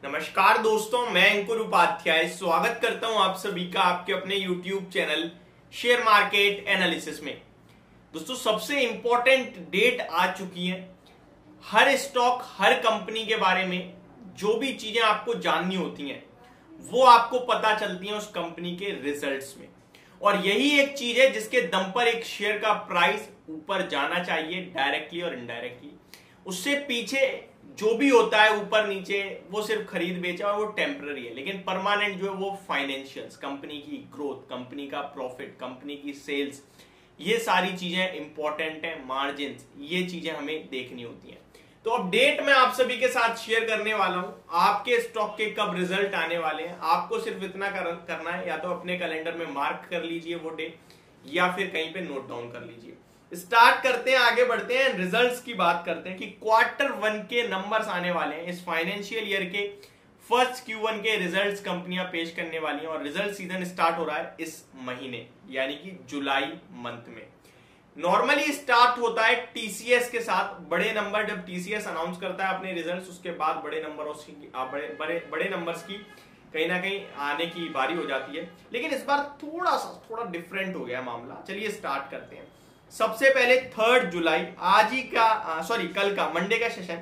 नमस्कार दोस्तों, मैं अंकुर उपाध्याय स्वागत करता हूं आप सभी का आपके अपने YouTube channel share market analysis में। दोस्तों, सबसे इंपॉर्टेंट डेट आ चुकी है। हर स्टॉक, हर कंपनी के बारे में जो भी चीजें आपको जाननी होती हैं वो आपको पता चलती हैं उस कंपनी के रिजल्ट्स में, और यही एक चीज है जिसके दम पर एक शेयर का प्राइस ऊपर जाना चाहिए, डायरेक्टली और इनडायरेक्टली। उससे पीछे जो भी होता है ऊपर नीचे वो सिर्फ खरीद बेचा और वो टेम्पररी है, लेकिन परमानेंट जो है वो फाइनेंशियल्स, कंपनी की ग्रोथ, कंपनी का प्रॉफिट, कंपनी की सेल्स, ये सारी चीजें इंपॉर्टेंट है। मार्जिन, ये चीजें हमें देखनी होती हैं। तो अपडेट मैं आप सभी के साथ शेयर करने वाला हूं। आपके स्टॉक के कब रिजल्ट आने वाले हैं, आपको सिर्फ इतना करना है, या तो अपने कैलेंडर में मार्क कर लीजिए वो डे, या फिर कहीं पे नोट डाउन कर लीजिए। स्टार्ट करते हैं, आगे बढ़ते हैं, रिजल्ट्स की बात करते हैं कि Q1 के नंबर्स आने वाले हैं। इस फाइनेंशियल ईयर के फर्स्ट Q1 के रिजल्ट्स कंपनियां पेश करने वाली हैं, और रिजल्ट सीजन स्टार्ट हो रहा है इस महीने, यानी कि जुलाई मंथ में। नॉर्मली स्टार्ट होता है टीसीएस के साथ। बड़े नंबर जब टीसीएस अनाउंस करता है अपने रिजल्ट्स, उसके बाद बड़े नंबर्स की कहीं ना कहीं आने की बारी हो जाती है। लेकिन इस बार थोड़ा डिफरेंट हो गया मामला। चलिए स्टार्ट करते हैं। सबसे पहले 3 जुलाई, आज ही का कल का मंडे का सेशन,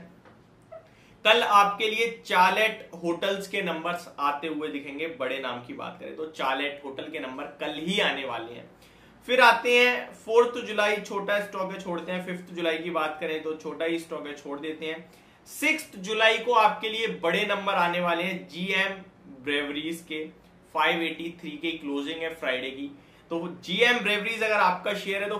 कल आपके लिए चार्लेट होटल्स के नंबर्स आते हुए दिखेंगे। बड़े नाम की बात करें तो चार्लेट होटल के नंबर कल ही आने वाले हैं। फिर आते हैं 4 जुलाई, छोटा स्टॉक है, छोड़ते हैं। 5 जुलाई की बात करें तो छोटा ही स्टॉक है, छोड़ देते हैं। 6 जुलाई को आपके लिए बड़े नंबर आने वाले हैं जीएम ब्रेवरीज के। 583 की क्लोजिंग है फ्राइडे की। तो जीएम ब्रेवरीज अगर आपका शेयर है तो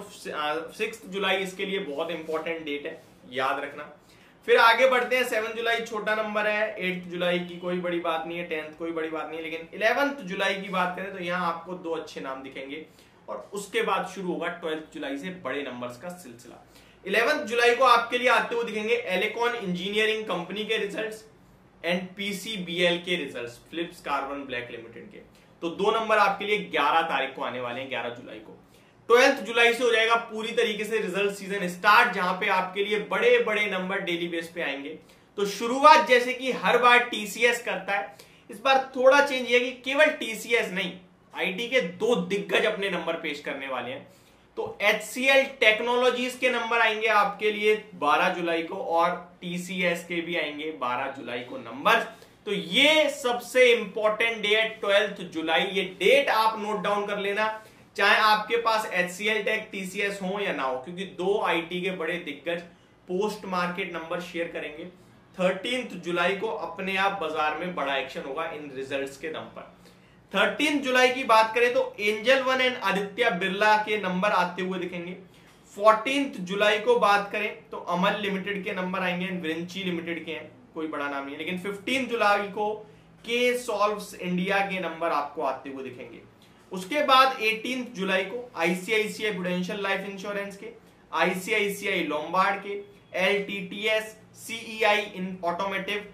6 जुलाई इसके लिए बहुत इंपॉर्टेंट डेट है, याद रखना। फिर आगे बढ़ते हैं। 7 जुलाई छोटा नंबर है। 8 जुलाई की कोई बड़ी बात नहीं है। 10th कोई बड़ी बात नहीं है। लेकिन 11 जुलाई की बात करें तो यहाँ आपको 2 अच्छे नाम दिखेंगे, और उसके बाद शुरू होगा 12 जुलाई से बड़े नंबर्स का सिलसिला। 11 जुलाई को आपके लिए आते हुए दिखेंगे एलेकॉन इंजीनियरिंग कंपनी के रिजल्ट्स एंड पीसीबीएल के results, Phillips carbon black limited के। तो 2 नंबर आपके लिए 11 तारीख को आने वाले हैं, 11 जुलाई को। 12 जुलाई से हो जाएगा पूरी तरीके से रिजल्ट सीजन स्टार्ट, जहां पे आपके लिए बड़े बड़े नंबर डेली बेस पे आएंगे। तो शुरुआत जैसे कि हर बार टीसीएस करता है, इस बार थोड़ा चेंज है कि केवल टीसीएस नहीं, आईटी के 2 दिग्गज अपने नंबर पेश करने वाले हैं। तो एचसीएल टेक्नोलॉजीज के नंबर आएंगे आपके लिए 12 जुलाई को, और टीसीएस के भी आएंगे 12 जुलाई को नंबर। तो ये सबसे इंपॉर्टेंट डे है 12 जुलाई। ये डेट आप नोट डाउन कर लेना, चाहे आपके पास एचसीएल टेक, टीसीएस हो या ना हो, क्योंकि 2 आईटी के बड़े दिग्गज पोस्ट मार्केट नंबर शेयर करेंगे। 13 जुलाई को अपने आप बाजार में बड़ा एक्शन होगा इन रिजल्ट्स के दम पर। 13 जुलाई की बात करें तो Angel One and Aditya Birla के नंबर आते हुए दिखेंगे। 14 जुलाई को बात करें तो अमल लिमिटेड के नंबर आएंगे, विंची लिमिटेड के हैं, कोई बड़ा नाम नहीं है। लेकिन 15 जुलाई को के सॉल्व्स इंडिया के नंबर आपको आते हुए दिखेंगे। उसके बाद 18 जुलाई को आईसीआईसीआई प्रूडेंशियल लाइफ इंश्योरेंस के, आईसीआईसीआई लोम्बार्ड के, एलटीटीएस, सीईआई इन ऑटोमेटिव।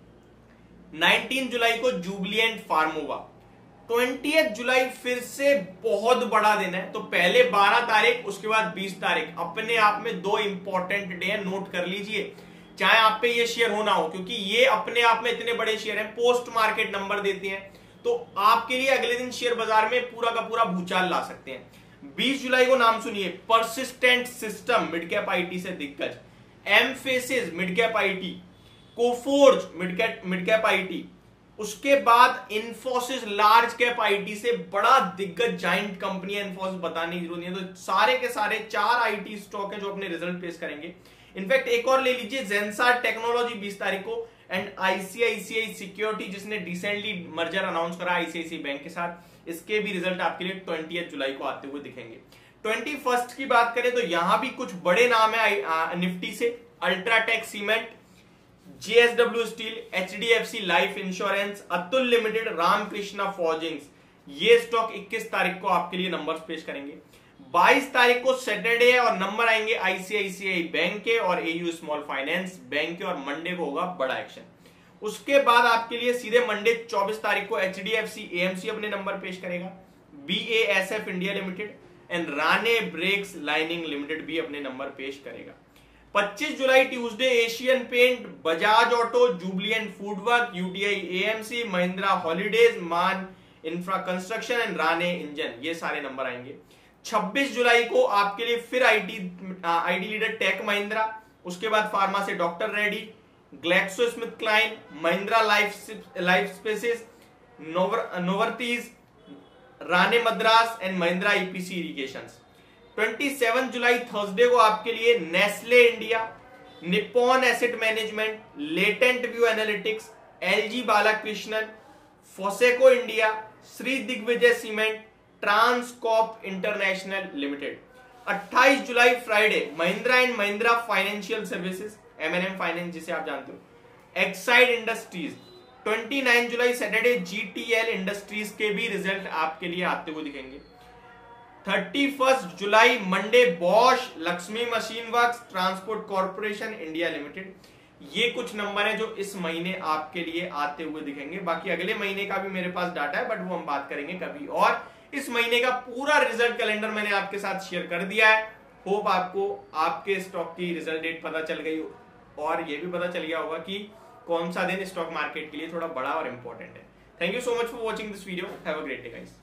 19 जुलाई को जुबिलिएंट फार्मोवा। 20 जुलाई फिर से बहुत बड़ा दिन है। तो पहले 12 तारीख, उसके बाद 20 तारीख, अपने आप में 2 इंपॉर्टेंट डे नोट कर लीजिए, चाहे आप पे ये शेयर हो ना हो, क्योंकि ये अपने आप में इतने बड़े शेयर हैं, पोस्ट मार्केट नंबर देते हैं, तो आपके लिए अगले दिन शेयर बाजार में पूरा का पूरा भूचाल ला सकते हैं। 20 जुलाई को नाम सुनिए, Persistent system mid cap IT से दिग्गज, Mphasis mid cap IT, Coforge mid cap IT, उसके बाद इन्फोसिस लार्ज कैप आईटी से बड़ा दिग्गज जाइंट कंपनी है। इन्फोसिस बताने की जरूरत नहीं है। तो सारे के सारे 4 आईटी स्टॉक है जो अपने रिजल्ट पेश करेंगे। इनफैक्ट एक और ले लीजिए, जेंसार टेक्नोलॉजी 20 तारीख को, एंड आईसीआईसीआई सिक्योरिटी जिसने रिसेंटली मर्जर अनाउंस करा आईसीआईसीआई बैंक के साथ, इसके भी रिजल्ट आपके लिए 20 जुलाई को आते हुए दिखेंगे। 21 की बात करें तो यहां भी कुछ बड़े नाम है निफ्टी से, UltraTech cement, JSW steel, HDFC life insurance, Atul limited, Ramkrishna forgings. ये स्टॉक 21 तारीख को आपके लिए नंबर्स पेश करेंगे। 22 तारीख को सैटरडे है और नंबर आएंगे आईसीआईसीआई बैंक के और एयू स्मॉल फाइनेंस बैंक के, और मंडे को होगा बड़ा एक्शन। उसके बाद आपके लिए सीधे मंडे 24 तारीख को एचडीएफसी एएमसी अपने नंबर पेश करेगा, BASF India limited and Rane brakes lining limited भी अपने नंबर पेश करेगा। 25 जुलाई Tuesday Asian paint, Bajaj auto, Jubilant Foodwork, UTI AMC, Mahindra holidays, Man infra construction and Rane engine, ये सारे नंबर आएंगे। 26 जुलाई को आपके लिए फिर आईटी लीडर टेक महिंद्रा, उसके बाद फार्मा से Doctor Reddy, GlaxoSmithKline, Mahindra life spaces, Novartis, Rane Madras and Mahindra EPC irrigations. 27 जुलाई थर्सडे को आपके लिए Nestle India, Nippon asset management, latent view analytics, LG Balakrishnan, Foseco India, Shri Digvijay cement, Transcorp international limited. 28 जुलाई Friday Mahindra and Mahindra financial services, MNM finance जिसे आप जानते हो, एक्साइड इंडस्ट्रीज। 29 जुलाई सैटरडे जीटीएल इंडस्ट्रीज के भी रिजल्ट आपके लिए आते हुए दिखेंगे। 31 जुलाई Monday Bosch, Lakshmi machine works, transport corporation India limited. ये कुछ नंबर है जो इस महीने आपके लिए आते हुए दिखेंगे। बाकी अगले महीने का भी मेरे पास डाटा है, बट वो हम बात करेंगे कभी और। इस महीने का पूरा रिजल्ट कैलेंडर मैंने आपके साथ शेयर कर दिया है। होप आपको आपके स्टॉक की रिजल्ट डेट पता चल गई और ये भी पता चल गया होगा कि कौन सा दिन स्टॉक मार्केट के लिए थोड़ा बड़ा और इंपॉर्टेंट है। Thank you so much for watching this video. Have a great day guys.